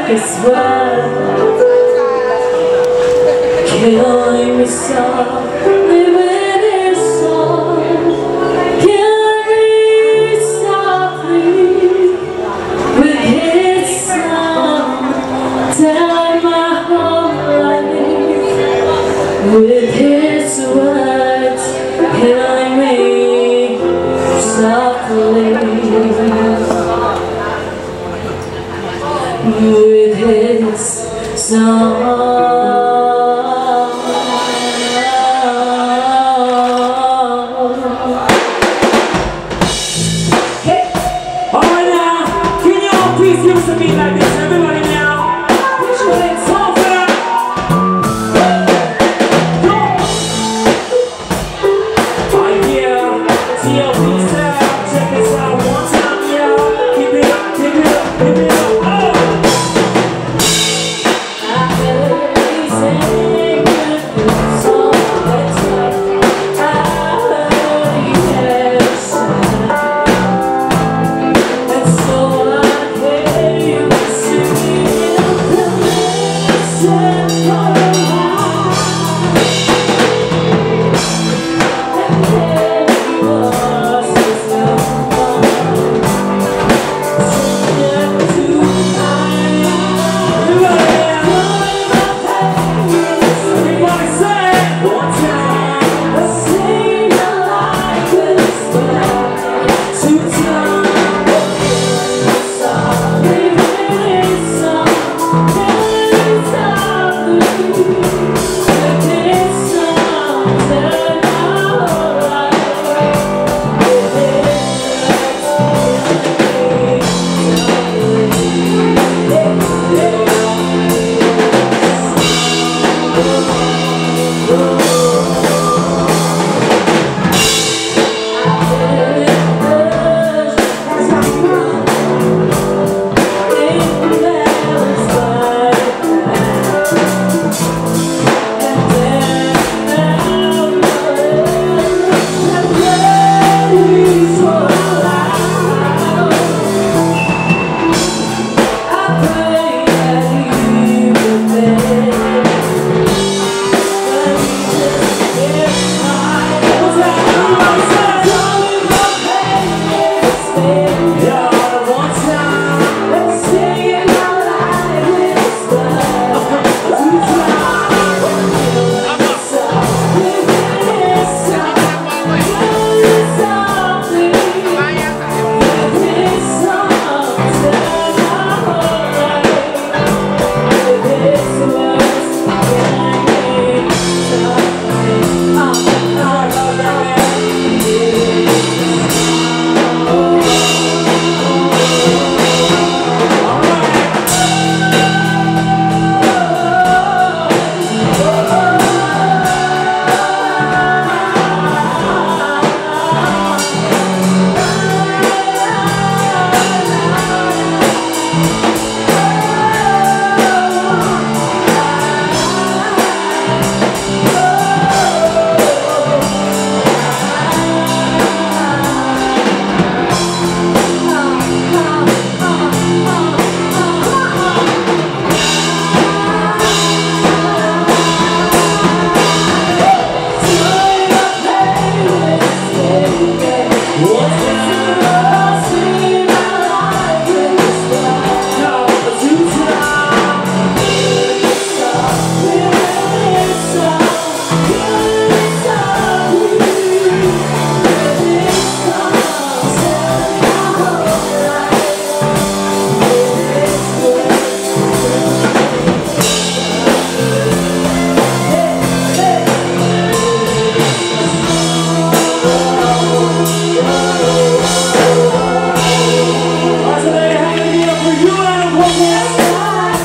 This world killing me softly with his song, killing me softly with his song, down my whole life with his words, killing me softly. With his song. Hey, alright now, can y'all please give us a beat like this? Everybody now, put your hands off it up. Oh yeah, TLP style, check this out one time, y'all. Keep it up, keep it up, keep it up. I